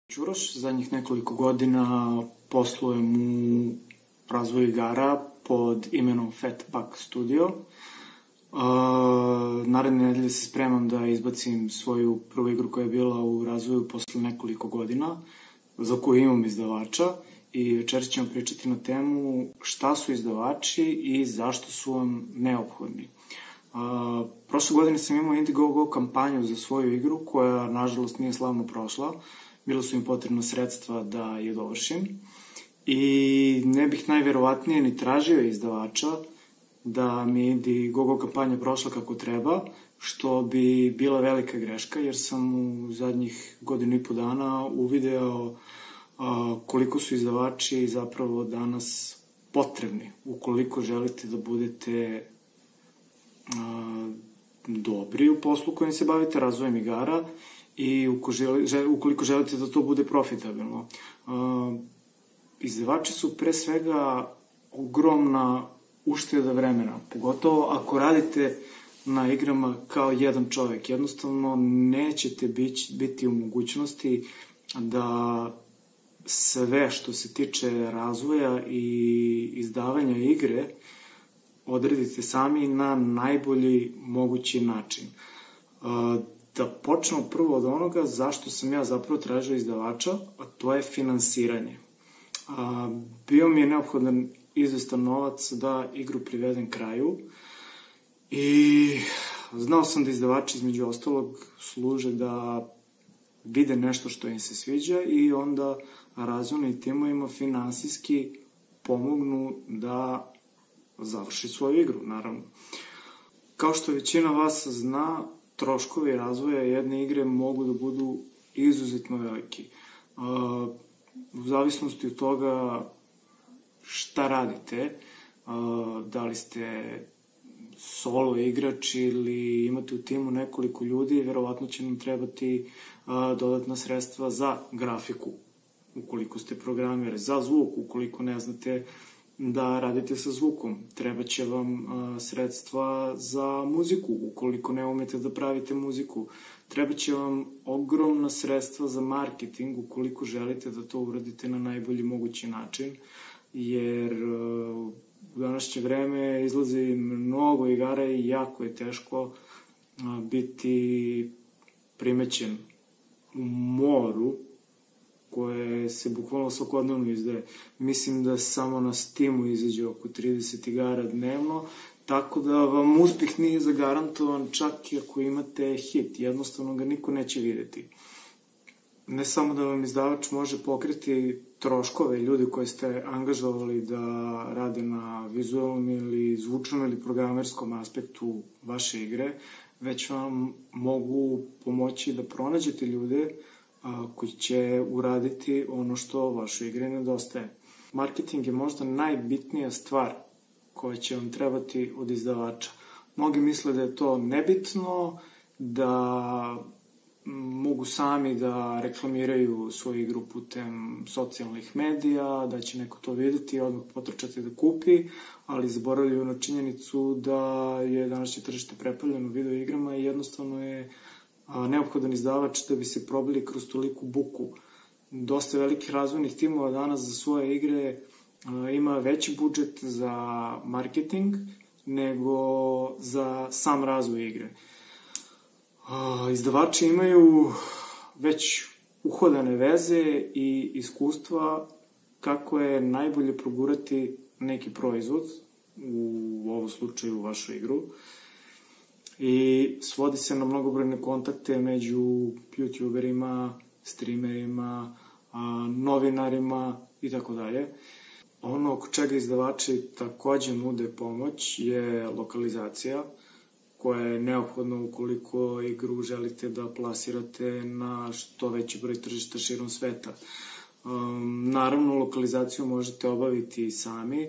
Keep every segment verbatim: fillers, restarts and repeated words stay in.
Đuroš, zadnjih nekoliko godina poslujem u razvoju igara pod imenom Fatback Studio. Uh, naredne nedelje se spremam da izbacim svoju prvu igru koja je bila u razvoju posle nekoliko godina, za koju imam izdavača, i večeras ćemo pričati na temu šta su izdavači i zašto su vam neophodni. Uh, prošle godine sam imao Indiegogo kampanju za svoju igru koja, nažalost, nije slavno prošla. Bilo su im potrebna sredstva da je dovršim i ne bih najverovatnije ni tražio izdavača da mi Indiegogo kampanja prošla kako treba, što bi bila velika greška, jer sam u zadnjih godinu i po dana uvideo a, koliko su izdavači zapravo danas potrebni ukoliko želite da budete a, dobri u poslu kojim se bavite, razvojem igara, i ukoliko želite da to bude profitabilno. Izdavači su pre svega ogromna ušteda vremena, pogotovo ako radite na igrama kao jedan čovek. Jednostavno nećete biti u mogućnosti da sve što se tiče razvoja i izdavanja igre odredite sami na najbolji mogući način. Da počnemo prvo od onoga zašto sam ja zapravo tražio izdavača, a to je finansiranje. A, bio mi je neophodan izvestan novac da igru privedem kraju i znao sam da izdavači između ostalog služe da vide nešto što im se sviđa i onda razvojnim timovima finansijski pomognu da završi svoju igru, naravno. Kao što većina vas zna, troškovi razvoja jedne igre mogu da budu izuzetno veliki. U zavisnosti od toga šta radite, da li ste solo igrač ili imate u timu nekoliko ljudi, verovatno će nam trebati dodatna sredstva za grafiku, ukoliko ste programer, za zvuk, ukoliko ne znate da radite sa zvukom. Treba će vam a, sredstva za muziku, ukoliko ne umete da pravite muziku. Treba će vam ogromna sredstva za marketing, ukoliko želite da to uradite na najbolji mogući način, jer a, u današnje vreme izlazi mnogo igara i jako je teško a, biti primećen u moru koje se bukvalno svakodnevno izdaje. Mislim da samo na Steamu izađe oko trideset igara dnevno, tako da vam uspeh nije zagarantovan čak i ako imate hit. Jednostavno ga niko neće videti. Ne samo da vam izdavač može pokriti troškove ljudi koje ste angažovali da rade na vizualnom ili zvučnom ili programerskom aspektu vaše igre, već vam mogu pomoći da pronađete ljude koji će uraditi ono što vašoj igri nedostaje. Marketing je možda najbitnija stvar koja će vam trebati od izdavača. Mnogi misle da je to nebitno, da mogu sami da reklamiraju svoju igru putem socijalnih medija, da će neko to videti i odmah potrčati da kupi, ali zaboravljaju na činjenicu da je današnje tržište preplavljeno video igrama i jednostavno je neophodan izdavač da bi se probili kroz toliku buku. Dosta velikih razvojnih timova danas za svoje igre ima veći budžet za marketing nego za sam razvoj igre. Izdavači imaju već uhodane veze i iskustva kako je najbolje progurati neki proizvod, u ovom slučaju vašu igru, i svodi se na mnogobrojne kontakte među youtuberima, streamerima, novinarima i tako dalje. Ono oko čega izdavači takođe nude pomoć je lokalizacija, koja je neophodna ukoliko igru želite da plasirate na što veći broj tržišta širom sveta. Um, naravno, lokalizaciju možete obaviti i sami,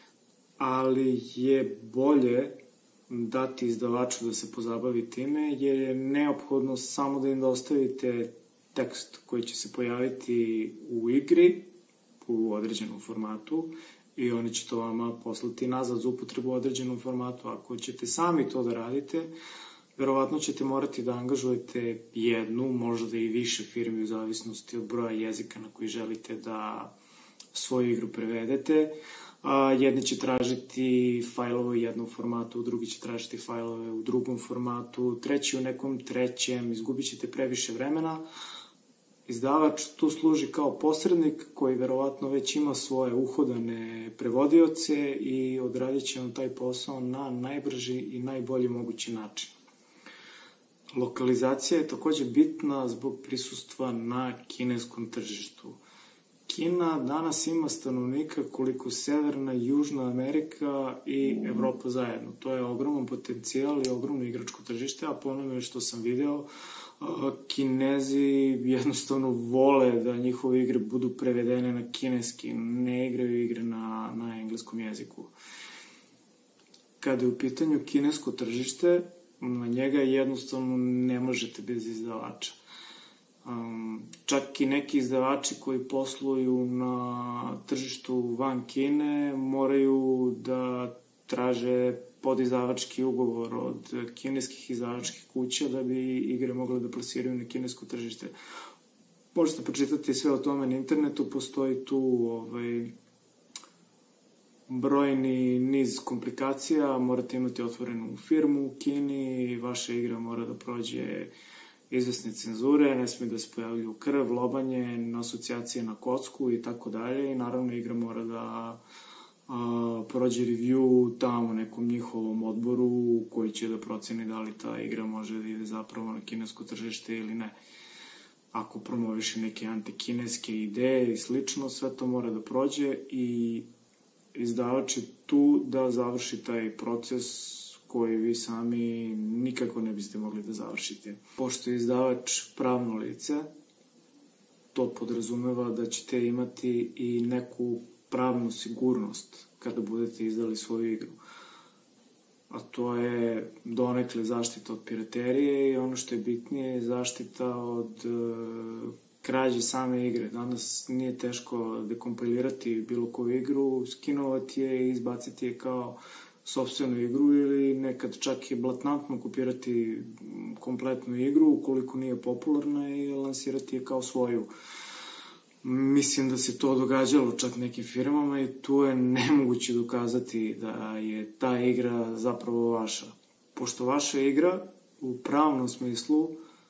ali je bolje dati izdavaču da se pozabavi time, jer je neophodno samo da im dostavite tekst koji će se pojaviti u igri u određenom formatu i oni će to vama poslati nazad za upotrebu u određenom formatu. Ako ćete sami to da radite, verovatno ćete morati da angažujete jednu, možda i više firmi u zavisnosti od broja jezika na koji želite da svoju igru prevedete. A, jedni će tražiti fajlove u jednom formatu, drugi će tražiti fajlove u drugom formatu, treći u nekom trećem, izgubit ćete previše vremena. Izdavač tu služi kao posrednik koji verovatno već ima svoje uhodane prevodioce i odradit će vam taj posao na najbrži i najbolji mogući način. Lokalizacija je takođe bitna zbog prisustva na kineskom tržištu. Kina danas ima stanovnika koliko Severna i Južna Amerika i Evropa zajedno. To je ogroman potencijal i ogromno igračko tržište, a po onome što sam video, Kinezi jednostavno vole da njihove igre budu prevedene na kineski, ne igraju igre na, na engleskom jeziku. Kada je u pitanju kinesko tržište, na njega jednostavno ne možete bez izdavača. Um, čak i neki izdavači koji posluju na tržištu van Kine moraju da traže podizdavački ugovor od kineskih izdavačkih kuća da bi igre mogle da plasiraju na kinesko tržište. Možete pročitati sve o tome na internetu, postoji tu ovaj, brojni niz komplikacija, morate imati otvorenu firmu u Kini, vaša igra mora da prođe izvesne cenzure, ne smije da se pojavljuju krv, lobanje, asocijacije na kocku i tako dalje. I naravno igra mora da a, prođe review tamo nekom njihovom odboru koji će da proceni da li ta igra može da ide zapravo na kinesko tržište ili ne. Ako promoviše neke antikineske ideje i slično, sve to mora da prođe i izdavač je tu da završi taj proces koji vi sami nikako ne biste mogli da završite. Pošto je izdavač pravno lice, to podrazumeva da ćete imati i neku pravnu sigurnost kada budete izdali svoju igru. A to je donekle zaštita od piraterije i ono što je bitnije je zaštita od uh, krađe same igre. Danas nije teško dekompilirati bilo koju igru, skinovati je i izbaciti je kao sopstvenu igru ili nekad čak i blatantno kopirati kompletnu igru ukoliko nije popularna i lansirati je kao svoju. Mislim da se to događalo čak nekim firmama i tu je nemoguće dokazati da je ta igra zapravo vaša. Pošto vaša igra u pravnom smislu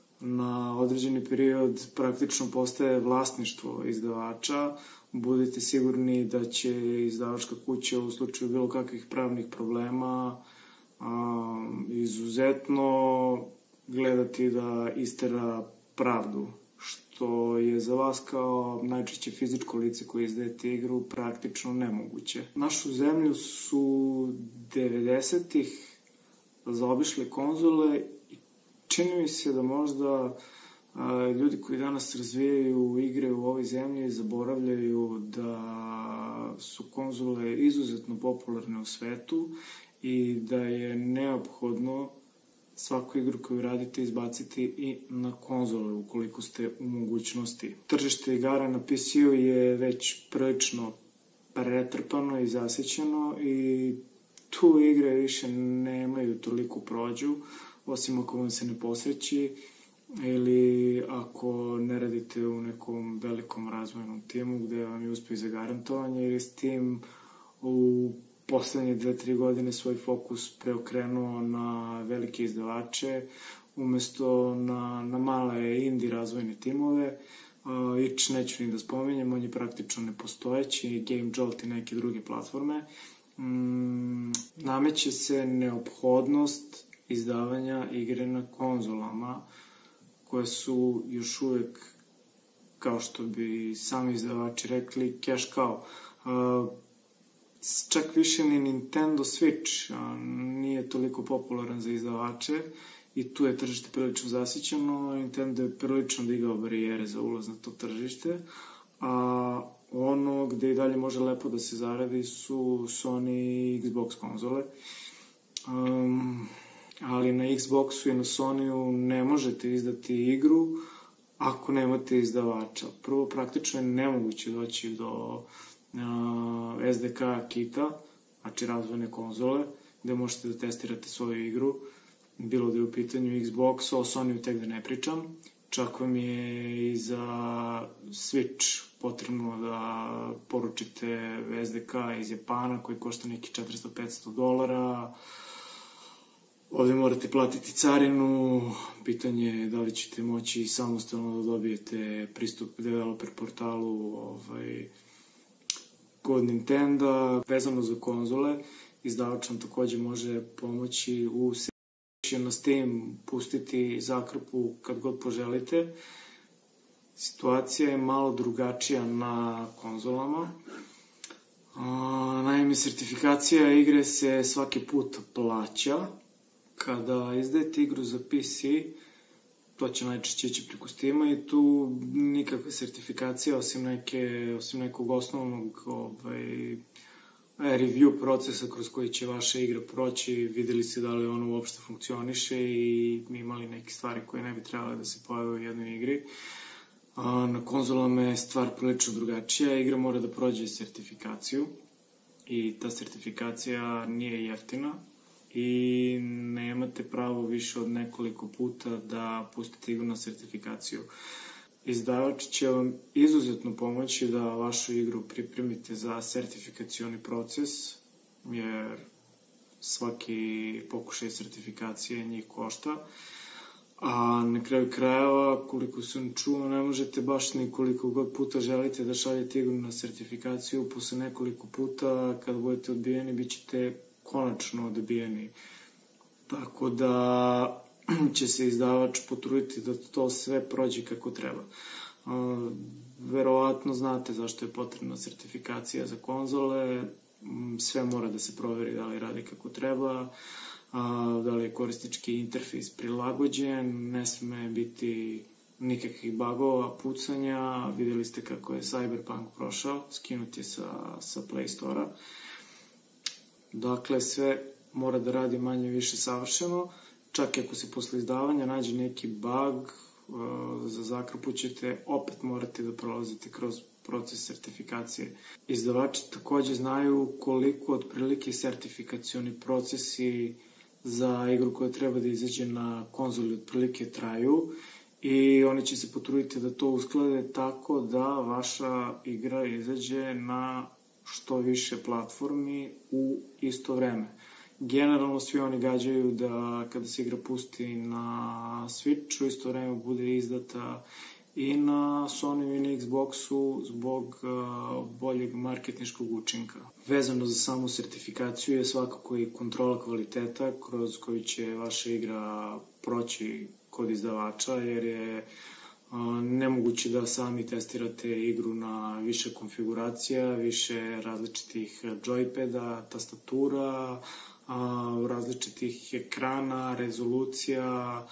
na određeni period praktično postaje vlasništvo izdavača, budite sigurni da će izdavačka kuća u slučaju bilo kakvih pravnih problema a, izuzetno gledati da istera pravdu, što je za vas kao najčešće fizičko lice koje izdajete igru praktično nemoguće. Našu zemlju su devedesetih zaobišle konzole i čini mi se da možda a, ljudi koji danas razvijaju igre u ovoj zemlji zaboravljaju da su konzole izuzetno popularne u svetu i da je neophodno svaku igru koju radite izbaciti i na konzole ukoliko ste u mogućnosti. Tržište igara na P C-u je već prilično pretrpano i zasićeno i tu igre više nemaju toliko prođu, osim ako vam se ne posreći ili ako ne radite u nekom velikom razvojnom timu gde vam je uspeh za garantovanje, jer je s tim u poslednje dve, tri godine svoj fokus preokrenuo na velike izdavače umesto na, na male indie razvojne timove. Uh, Ič neću ni da spominjem, on je praktično nepostojeći, Game Jolt i neke druge platforme. Mm, nameće se neophodnost izdavanja igre na konzolama koje su još uvek, kao što bi sami izdavači rekli, cash cow. Uh, čak više ni Nintendo Switch a, nije toliko popularan za izdavače i tu je tržište prilično zasićeno. Nintendo je prilično digao barijere za ulaz na to tržište, a ono gde i dalje može lepo da se zaradi su Sony i Xbox konzole. Um, ali na Xboxu i na Sonyu ne možete izdati igru ako nemate izdavača. Prvo, praktično je nemoguće doći do S D K kita, znači razvojne konzole, gde možete da testirate svoju igru. bilo da je u pitanju Xbox, o Sony-u tek da ne pričam. Čak vam je i za Switch potrebno da poručite es de ka iz Japana koji košta neki četiristo do petsto dolara. Ovde morate platiti carinu, pitanje je da li ćete moći samostalno da dobijete pristup developer portalu ovaj, kod Nintendo. Vezano za konzole, izdavač vam takođe može pomoći u na Steam pustiti zakrpu kad god poželite. Situacija je malo drugačija na konzolama. Naime, sertifikacija igre se svaki put plaća. Kada izdajete igru za P C, to će najčešće ići preko Steama i tu nikakve sertifikacije osim, neke, osim nekog osnovnog ovaj, review procesa kroz koji će vaša igra proći, videli se da li ono uopšte funkcioniše i imali neke stvari koje ne bi trebale da se pojave u jednoj igri. Na konzolama je stvar prilično drugačija, igra mora da prođe sertifikaciju i ta sertifikacija nije jeftina i nemate pravo više od nekoliko puta da pustite igru na sertifikaciju. Izdavač će vam izuzetno pomoći da vašu igru pripremite za sertifikacioni proces, jer svaki pokušaj sertifikacije njih košta. A na kraju krajeva, koliko sam čuo, ne možete baš ni koliko god puta želite da šaljete igru na sertifikaciju, posle nekoliko puta, kada budete odbijeni, bit ćete konačno odbijeni. Tako da će se izdavač potruditi da to sve prođe kako treba. Verovatno znate zašto je potrebna sertifikacija za konzole, sve mora da se proveri da li radi kako treba, da li je korisnički interfejs prilagođen, ne sme biti nikakvih bugova, pucanja, videli ste kako je Cyberpunk prošao, skinut je sa, sa Play Store-a. Dakle, sve mora da radi manje više savršeno, čak i ako se posle izdavanja nađe neki bug, za zakrpu ćete opet morati da prolazite kroz proces sertifikacije. Izdavači takođe znaju koliko otprilike sertifikacioni procesi za igru koja treba da izađe na konzoli otprilike traju i oni će se potruditi da to usklade tako da vaša igra izađe na što više platformi u isto vreme. Generalno svi oni gađaju da kada se igra pusti na Switch, u isto vreme bude izdata i na Sony i na Xboxu zbog uh, boljeg marketinškog učinka. Vezano za samu sertifikaciju je svakako i kontrola kvaliteta kroz koju će vaša igra proći kod izdavača, jer je uh, nemoguće da sami testirate igru na više konfiguracija, više različitih joypada, tastatura, a, različitih ekrana, rezolucija,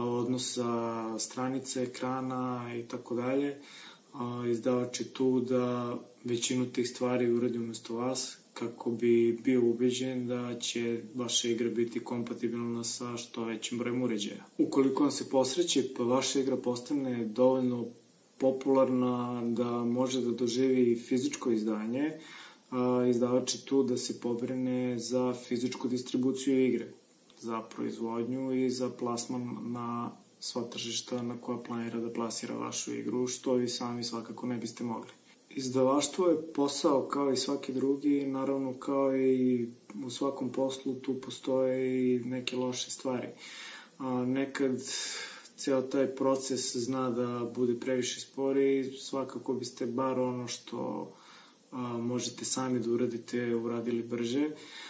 odnosa stranice ekrana i tako dalje. Izdavač je tu da većinu tih stvari uradi umesto vas kako bi bio ubeđen da će vaša igra biti kompatibilna sa što većim brojem uređaja. Ukoliko vam se posreći pa vaša igra postane dovoljno popularna da može da doživi fizičko izdanje, izdavač je tu da se pobrine za fizičku distribuciju igre, za proizvodnju i za plasman na sva tržišta na koja planira da plasira vašu igru, što vi sami svakako ne biste mogli. Izdavaštvo je posao kao i svaki drugi, naravno kao i u svakom poslu tu postoje i neke loše stvari. A, nekad ceo taj proces zna da bude previše spori, svakako biste bar ono što a, možete sami da uradite, uradili brže.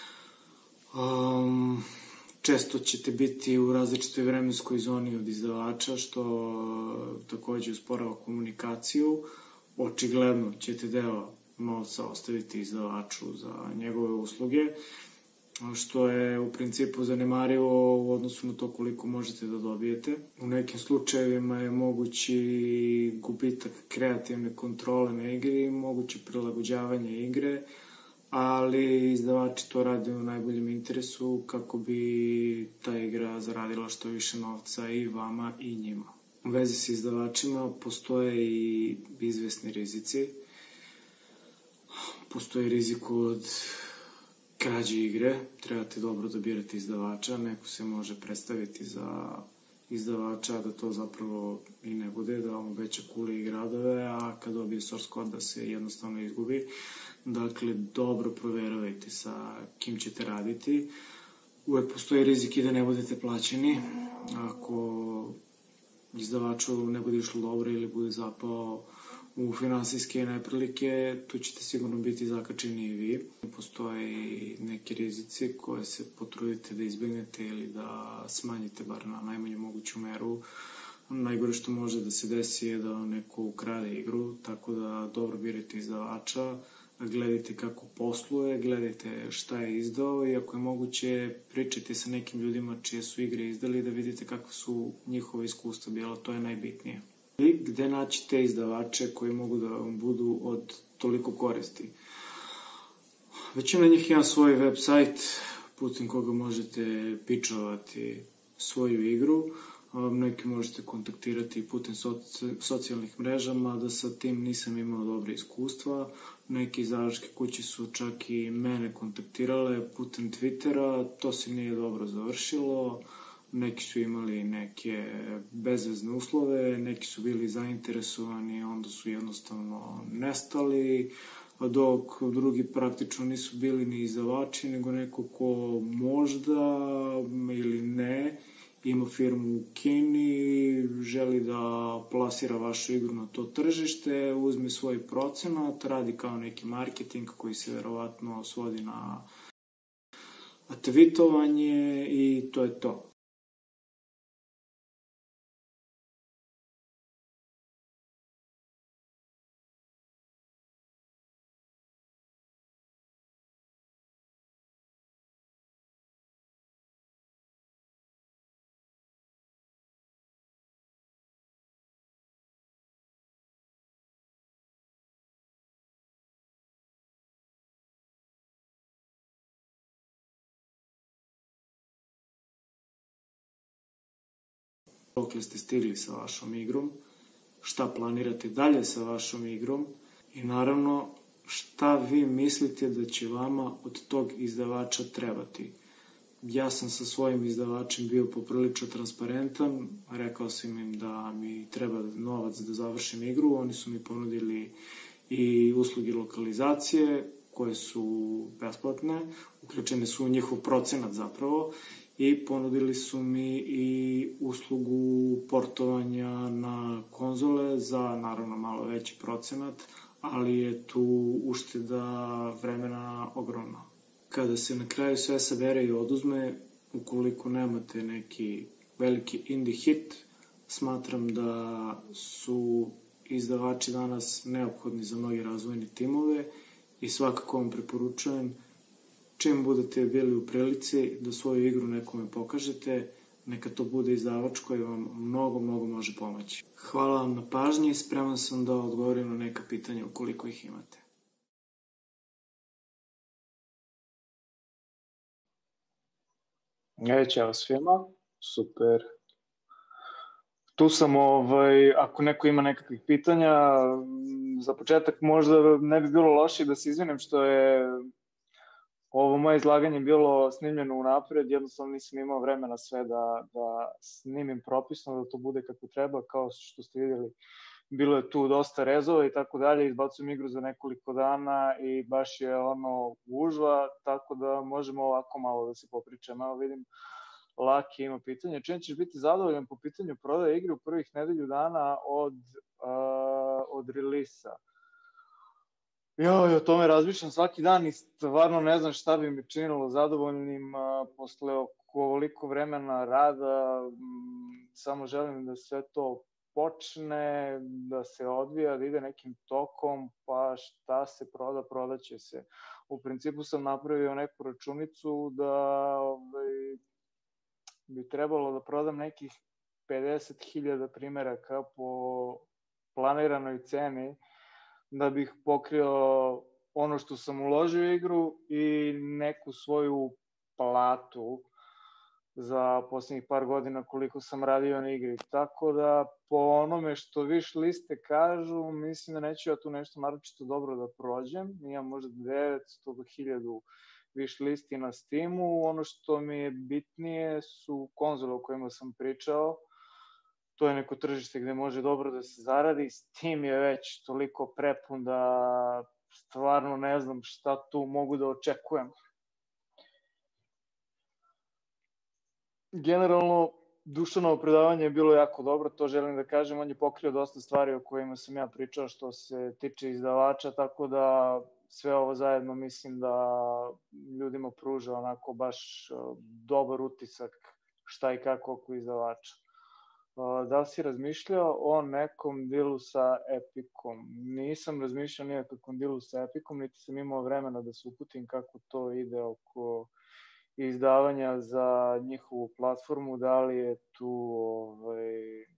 Um, često ćete biti u različitoj vremenskoj zoni od izdavača, što takođe usporava komunikaciju. Očigledno ćete deo novca ostaviti izdavaču za njegove usluge, što je u principu zanemarivo u odnosu na to koliko možete da dobijete. U nekim slučajevima je mogući gubitak kreativne kontrole na igri, moguće prilagođavanje igre, ali izdavači to rade u najboljem interesu kako bi ta igra zaradila što više novca i vama i njima. U vezi sa izdavačima postoje i izvesni rizici. Postoji rizik od krađe igre, trebate dobro da birate izdavača, neko se može predstaviti za izdavača da to zapravo i ne bude, da on obeća kule i gradove, a kad dobije source code da se jednostavno izgubi. Dakle, dobro proveravajte sa kim ćete raditi. Uvek postoji rizik i da ne budete plaćeni. Ako izdavaču ne bude išlo dobro ili bude zapao u finansijske neprilike, tu ćete sigurno biti zakačeni i vi. Postoje i neki rizici koje se potrudite da izbegnete ili da smanjite bar na najmanju moguću meru. Najgore što može da se desi je da neko ukrade igru, tako da dobro birajte izdavača, gledajte kako posluje, gledajte šta je izdao i ako je moguće pričajte sa nekim ljudima čije su igre izdali da vidite kakve su njihove iskustva bila, to je najbitnije. I gde naći te izdavače koji mogu da vam budu od toliko koristi. Većina njih ima svoj website putem koga možete pičovati svoju igru. Neki možete kontaktirati putem soci, socijalnih mreža, mada sa tim nisam imao dobre iskustva. Neke izdavačke kuće su čak i mene kontaktirale putem Twittera, to se nije dobro završilo. Neki su imali neke bezvezne uslove, neki su bili zainteresovani, onda su jednostavno nestali, dok drugi praktično nisu bili ni izdavači, nego neko ko možda ili ne ima firmu u Kini, želi da plasira vašu igru na to tržište, uzme svoj procenat, radi kao neki marketing koji se verovatno svodi na tweetovanje i to je to. Dokle ste stigli sa vašom igrom, šta planirate dalje sa vašom igrom i naravno šta vi mislite da će vama od tog izdavača trebati. Ja sam sa svojim izdavačem bio poprilično transparentan, rekao sam im da mi treba novac da završim igru, oni su mi ponudili i usluge lokalizacije koje su besplatne, uključene su u njihov procenat zapravo, i ponudili su mi i uslugu portovanja na konzole za naravno malo veći procenat, ali je tu ušteda vremena ogromna. Kada se na kraju sve sabere i oduzme, ukoliko nemate neki veliki indie hit, smatram da su izdavači danas neophodni za mnoge razvojne timove i svakako vam preporučujem čim budete bili u prilici da svoju igru nekome pokažete, neka to bude izdavač koji vam mnogo, mnogo može pomoći. Hvala vam na pažnji, spreman sam da odgovorim na neka pitanja ukoliko ih imate. E, ćao svima, super. Tu sam, ovaj, ako neko ima nekakvih pitanja, za početak možda ne bi bilo loše da se izvinim što je ovo moje izlaganje bilo snimljeno unapred, jednostavno nisam imao vremena sve da, da snimim propisno, da to bude kako treba, kao što ste vidjeli. Bilo je tu dosta rezova i tako dalje, izbacujem igru za nekoliko dana i baš je ono gužva, tako da možemo ovako malo da se popričamo. Evo vidim, Laki ima pitanje. Čim ćeš biti zadovoljan po pitanju prodaje igre u prvih nedelju dana od, uh, od relisa? Joj, o tome razmišljam svaki dan i stvarno ne znam šta bi mi činilo zadovoljnim uh, posle ovoliko vremena rada. Um, samo želim da sve to počne, da se odvija, da ide nekim tokom, pa šta se proda, prodaće se. U principu sam napravio neku računicu da ovaj, bi trebalo da prodam nekih pedeset hiljada primeraka po planiranoj ceni, da bih pokrio ono što sam uložio u igru i neku svoju platu za posljednjih par godina koliko sam radio na igri. Tako da po onome što viš liste kažu, mislim da neću ja tu nešto naročito dobro da prođem. Imam možda devetsto do hiljadu wish listi na Steamu. Ono što mi je bitnije su konzole o kojima sam pričao. To je neko tržište gde može dobro da se zaradi. Steam je već toliko prepun da stvarno ne znam šta tu mogu da očekujem. Generalno, Dušanovo predavanje je bilo jako dobro, to želim da kažem. On je pokrio dosta stvari o kojima sam ja pričao što se tiče izdavača, tako da sve ovo zajedno mislim da ljudima pruža onako baš dobar utisak šta i kako oko izdavača. Da li si razmišljao o nekom dilu sa Epicom? Nisam razmišljao nijekom dilu sa Epicom, niti sam imao vremena da se uputim kako to ide oko izdavanja za njihovu platformu, da li je tu ovaj,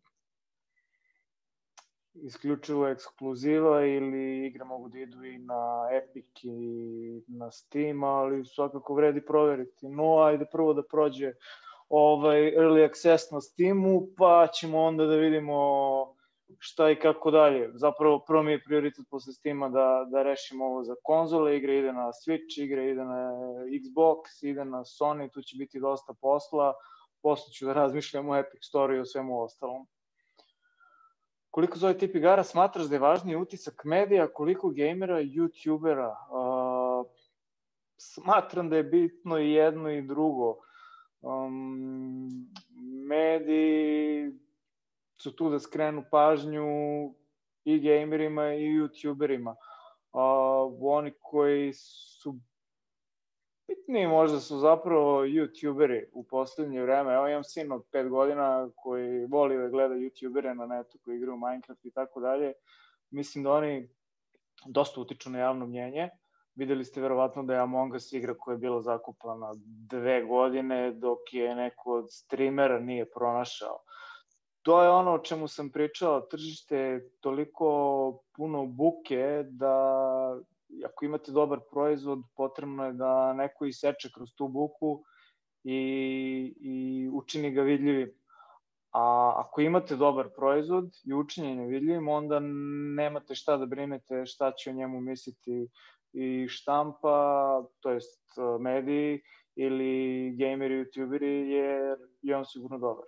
isključivo ekskluziva ili igre mogu da idu i na Epic i na Steam, ali svakako vredi proveriti. No, ajde prvo da prođe ovaj early access na Steamu, pa ćemo onda da vidimo šta i kako dalje. Zapravo, prvo mi je prioritet posle Steama da, da rešimo ovo za konzole, igra ide na Switch, igra ide na Xbox, ide na Sony, tu će biti dosta posla, posle ću da razmišljam o Epic Store i o svemu ostalom. Koliko za ovaj tip igara smatraš da je važniji utisak medija, koliko gamera, youtubera? Uh, smatram da je bitno i jedno i drugo. Um, mediji su tu da skrenu pažnju i gamerima i youtuberima. Uh, oni koji su bitniji možda su zapravo youtuberi u poslednje vreme. Evo imam sin od pet godina koji voli da gleda youtubere na netu koji igraju Minecraft i tako dalje. Mislim da oni dosta utiču na javno mnjenje. Videli ste verovatno da je Among Us igra koja je bila zakupana dve godine dok je neko od streamera nije pronašao. To je ono o čemu sam pričao, tržište je toliko puno buke da ako imate dobar proizvod, potrebno je da neko iseče kroz tu buku i, i učini ga vidljivim. A ako imate dobar proizvod i učinjenje vidljivim, onda nemate šta da brinete šta će o njemu misliti i štampa, to jest mediji ili gameri, youtuberi, jer je on sigurno dobar.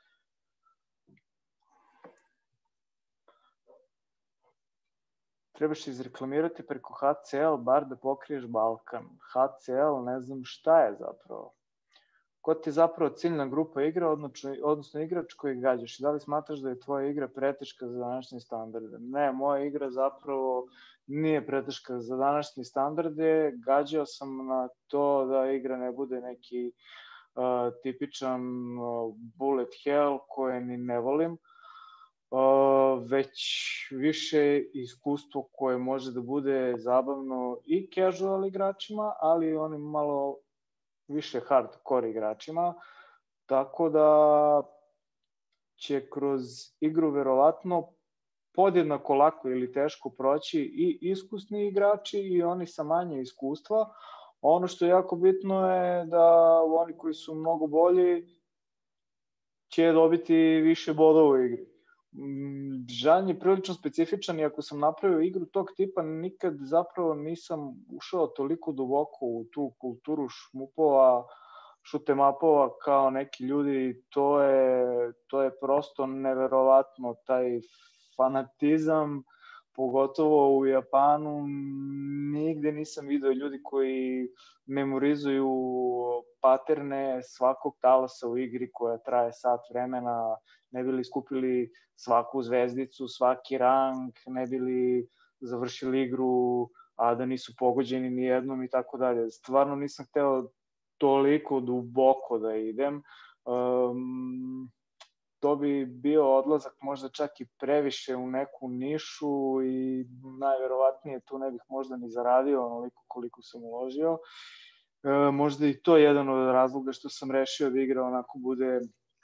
Trebaš izreklamirati preko H C L, bar da pokriješ Balkan. H C L, ne znam šta je zapravo. Ko ti je zapravo ciljna grupa igra, odnosno, odnosno igrač koji gađaš? Da li smatraš da je tvoja igra preteška za današnje standarde? Ne, moja igra zapravo nije preteška za današnje standarde. Gađao sam na to da igra ne bude neki uh, tipičan uh, bullet hell koje ni ne volim. Uh, već više iskustvo koje može da bude zabavno i casual igračima, ali i onim malo više hardcore igračima, tako da će kroz igru verovatno podjednako lako ili teško proći i iskusni igrači i oni sa manje iskustva. Ono što je jako bitno je da oni koji su mnogo bolji će dobiti više bodova u igri. Žanr je prilično specifičan i ako sam napravio igru tog tipa, nikad zapravo nisam ušao toliko duboko u tu kulturu šmupova, shoot mapova kao neki ljudi. To je, to je prosto neverovatno, taj fanatizam, pogotovo u Japanu, nigde nisam video ljudi koji memorizuju paterne svakog talasa u igri koja traje sat vremena, ne bili skupili svaku zvezdicu, svaki rang, ne bili završili igru, a da nisu pogođeni ni jednom i tako dalje. Stvarno nisam hteo toliko duboko da idem. Um, to bi bio odlazak možda čak i previše u neku nišu i najverovatnije tu ne bih možda ni zaradio onoliko koliko sam uložio. E, možda i to je jedan od razloga što sam rešio da igra onako bude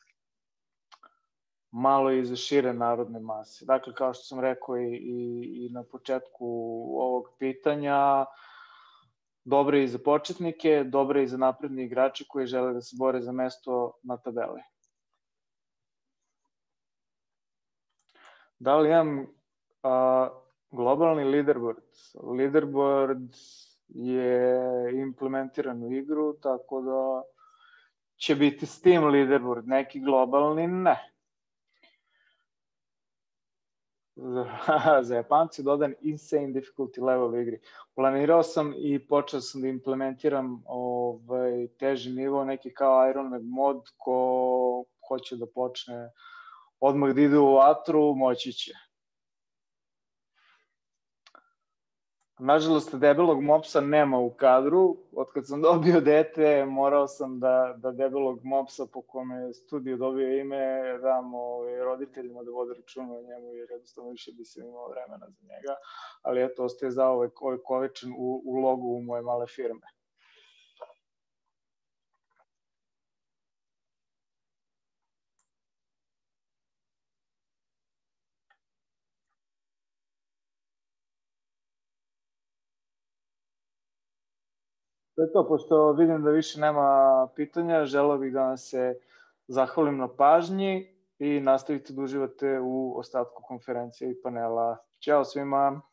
malo i za šire narodne mase. Dakle, kao što sam rekao i, i, i na početku ovog pitanja, dobre i za početnike, dobre i za napredni igrače koji žele da se bore za mesto na tabeli. Da li imam a, globalni leaderboard? Leaderboard je implementiran u igru, tako da će biti Steam leaderboard, neki globalni, ne. Za Japanci dodan insane difficulty level u igri. Planirao sam i počeo sam da implementiram ovaj, teži nivo, neki kao Iron Man mod, ko hoće da počne odmah da ide u vatru, moći će. Nažalost, debelog mopsa nema u kadru. Od kad sam dobio dete, morao sam da, da debelog mopsa, po kome studio dobio ime, dam ovaj, roditeljima da vode računa o njemu, jer jednostavno više bi se imao vremena za njega. Ali eto, ostaje za ovaj, ovaj kovečan u, u logu u moje male firme. To je to, pošto vidim da više nema pitanja, želeo bih da vam se zahvalim na pažnji i nastavite da uživate u ostatku konferencije i panela. Ćao svima!